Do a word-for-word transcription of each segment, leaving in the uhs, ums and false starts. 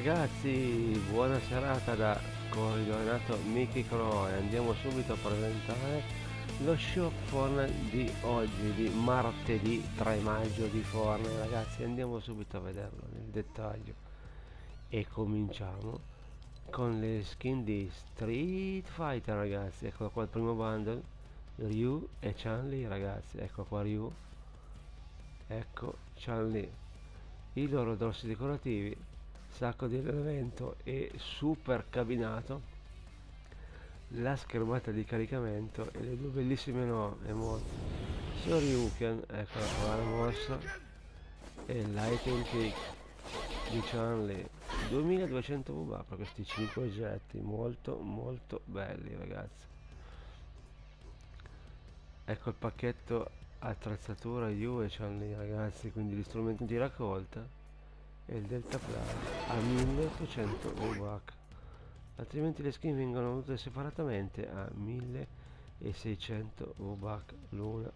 Ragazzi, buona serata da coordinato Mickey Crow e andiamo subito a presentare lo show Fortnite di oggi, di martedì tre maggio di Fortnite. Ragazzi, andiamo subito a vederlo nel dettaglio e cominciamo con le skin di Street Fighter. Ragazzi, ecco qua il primo bundle, Ryu e Chun-Li. Ragazzi, ecco qua Ryu, ecco Chun-Li, i loro dorsi decorativi, sacco di elemento e super cabinato, la schermata di caricamento e le due bellissime no emote Shoryuken, eccola qua la mossa, e l'item pick di Chun-Li. duemiladuecento V per questi cinque oggetti molto molto belli. Ragazzi, ecco il pacchetto attrezzatura Yu e Chun-Li. Ragazzi, quindi gli strumenti di raccolta e il deltaplano a milleottocento V, altrimenti le skin vengono vendute separatamente a milleseicento V l'una.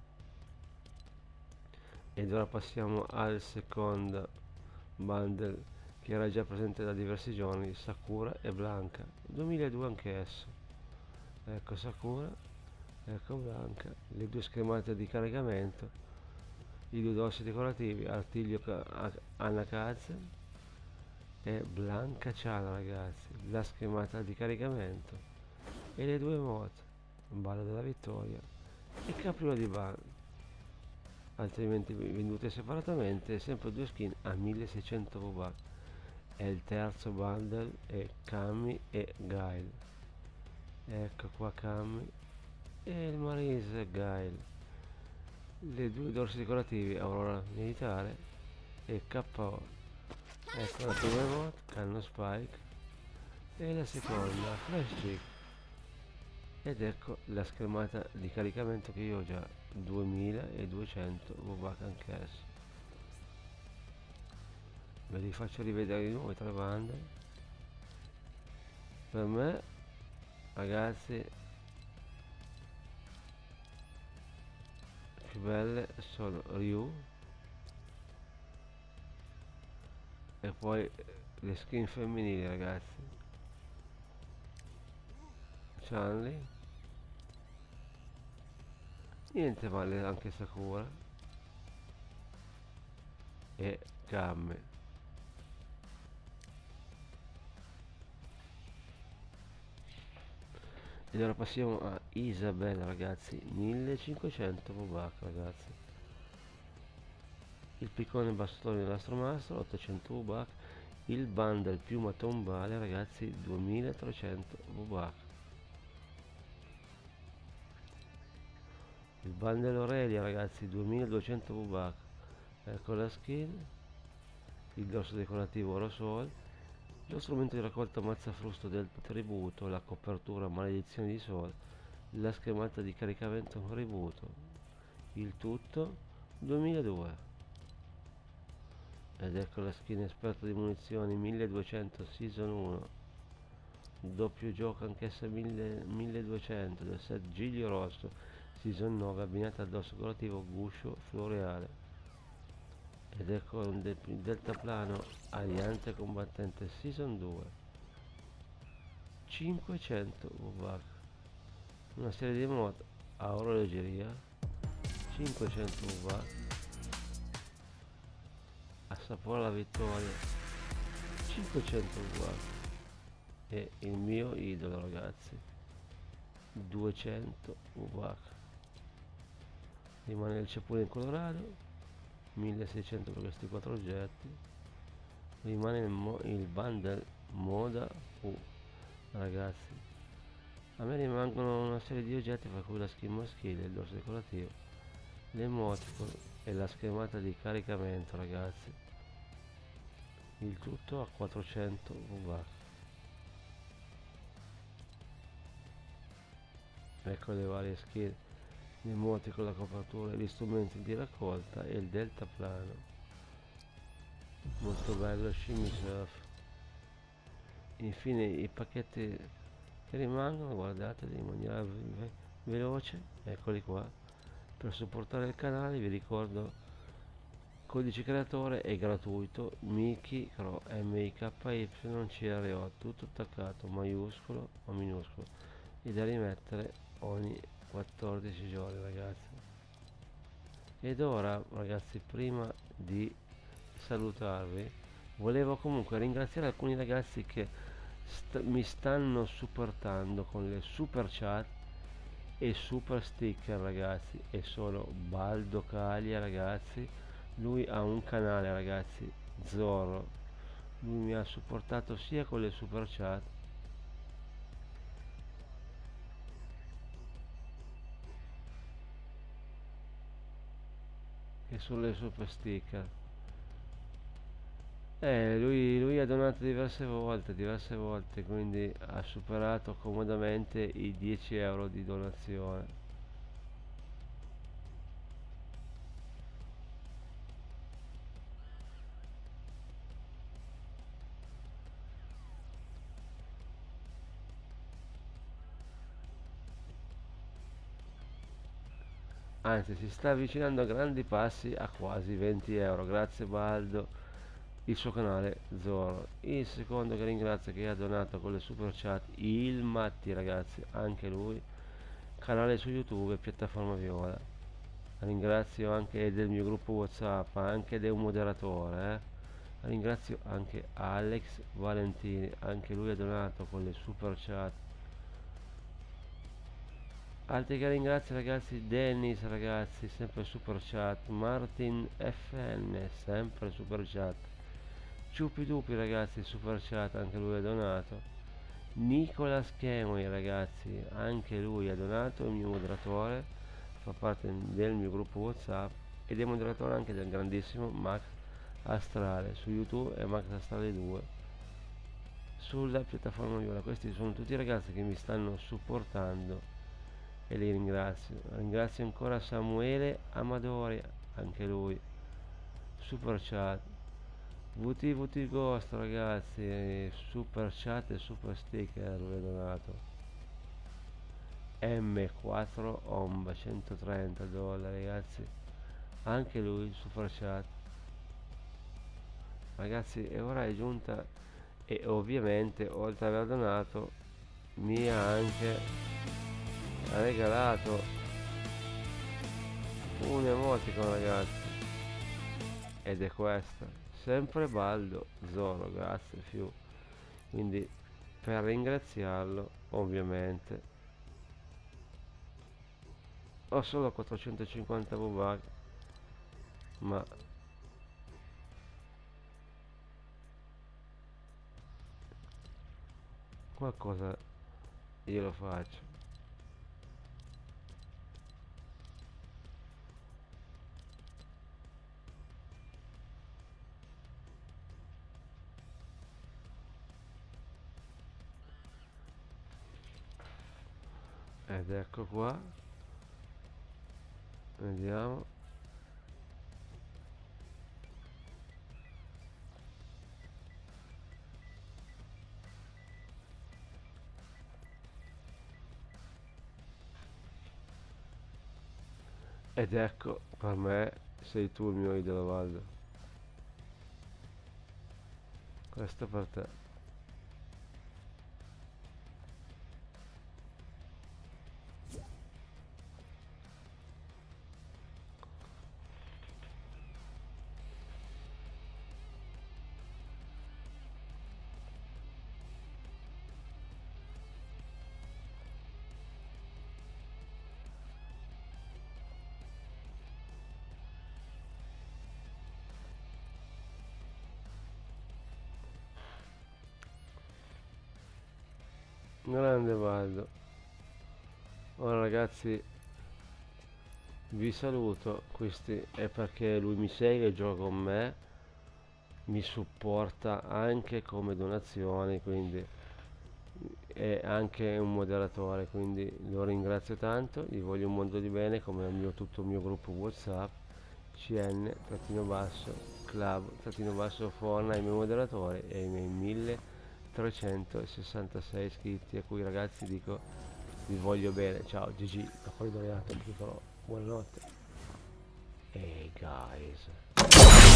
Ed ora passiamo al secondo bundle, che era già presente da diversi giorni, Sakura e Blanca, duemiladue anch'esso. Ecco Sakura, ecco Blanca, le due schermate di caricamento, i due dorsi decorativi, artiglio Anakaze e Blanca Ciana. Ragazzi, la schermata di caricamento e le due emote, ballo della vittoria e capriola di ban, altrimenti vendute separatamente, sempre due skin a milleseicento V. E il terzo bundle è Kami e Gail, ecco qua Kami e il Marise Gail, le due dorsi decorativi Aurora militare e K O. Ecco la prima emote, canno Spike, e la seconda Flash Kick. Ed ecco la schermata di caricamento, che io ho già duemiladuecento V anch'esso. Ve li faccio rivedere di nuovo i tre bande. Per me, ragazzi, più belle sono Ryu e poi le skin femminili. Ragazzi, Chun-Li, niente male anche Sakura e Kame. Ed ora passiamo a Isabella. Ragazzi, millecinquecento V, ragazzi, il piccone bastone dell'astromastro ottocento V, il bundle piuma tombale. Ragazzi, duemilatrecento V, il bundle Aurelia. Ragazzi, duemiladuecento V, ecco la skin, il dorso decorativo Rosol, lo strumento di raccolta mazzafrusto del tributo, la copertura maledizione di Sol, la schermata di caricamento tributo, il tutto duemiladue. Ed ecco la skin esperto di munizioni milleduecento season uno, doppio gioco anch'essa milleduecento del set Giglio Rosso season nove, abbinata al dorso decorativo guscio floreale. Ed ecco il de deltaplano Aliante Combattente season due, cinquecento V, una serie di mod a orologeria cinquecento V, assapora la vittoria cinquecento V, e il mio idolo, ragazzi, duecento V. Rimane il cepone in Colorado, milleseicento per questi quattro oggetti. Rimane il, mo il bundle moda U. Ragazzi, a me rimangono una serie di oggetti, fra cui la skin maschile, il dorso decorativo, l'emoticon e la schermata di caricamento. Ragazzi, il tutto a quattrocento V. Ecco le varie skin, l'emoticon, la copertura, gli strumenti di raccolta e il deltaplano, molto bello Shimmy Surf. Infine i pacchetti che rimangono, guardateli in maniera ve veloce, eccoli qua. Per supportare il canale vi ricordo codice creatore è gratuito, Miki Cro M I K Y C R O, tutto attaccato, maiuscolo o minuscolo, e da rimettere ogni quattordici giorni, ragazzi. Ed ora, ragazzi, prima di salutarvi, volevo comunque ringraziare alcuni ragazzi che st mi stanno supportando con le super chat e super sticker, ragazzi, e sono Baldo Caglia, ragazzi. Lui ha un canale, ragazzi, Zorro. Lui mi ha supportato sia con le super chat che sulle super sticker. Eh, lui, lui ha donato diverse volte, diverse volte, quindi ha superato comodamente i dieci euro di donazione. Anzi, si sta avvicinando a grandi passi a quasi venti euro. Grazie Baldo, il suo canale Zoro. Il secondo che ringrazio, che ha donato con le super chat, il Matti, ragazzi, anche lui, canale su YouTube, piattaforma Viola. Ringrazio anche del mio gruppo WhatsApp, anche del moderatore, eh. Ringrazio anche Alex Valentini, anche lui ha donato con le super chat. Altri che ringrazio, ragazzi, Dennis, ragazzi, sempre super chat, Martin F N, sempre super chat, Ciupi Dupi, ragazzi, super chat, anche lui ha donato, Nicola Schemoi, ragazzi, anche lui ha donato, il mio moderatore, fa parte del mio gruppo WhatsApp ed è moderatore anche del grandissimo Max Astrale su YouTube e Max Astrale due sulla piattaforma Viola. Questi sono tutti i ragazzi che mi stanno supportando e li ringrazio. Ringrazio ancora Samuele Amadori, anche lui super chat, V T V T Ghost, ragazzi, super chat e super sticker, lui ha donato, M quattro Omba centotrenta dollari, ragazzi, anche lui super chat, ragazzi. E ora è giunta, e ovviamente oltre ad aver donato mi ha anche regalato un emoticon, ragazzi, ed è questa, sempre Baldo Zoro, grazie Fiu. Quindi per ringraziarlo, ovviamente, ho solo quattrocentocinquanta V-Bucks, ma qualcosa io lo faccio. Ed ecco qua, vediamo. Ed ecco, per me sei tu il mio idolo, Valdo. Questo per te. Grande Valdo. Ora, ragazzi, vi saluto. Questi è perché lui mi segue, gioca con me, mi supporta anche come donazioni, quindi è anche un moderatore, quindi lo ringrazio tanto, gli voglio un mondo di bene, come il mio, tutto il mio gruppo WhatsApp, C N trattino basso club trattino basso Forna, i miei moderatori e i miei milletrecentosessantasei iscritti, a cui, ragazzi, dico vi voglio bene. Ciao G G, da fuori donato, buonanotte. Hey guys.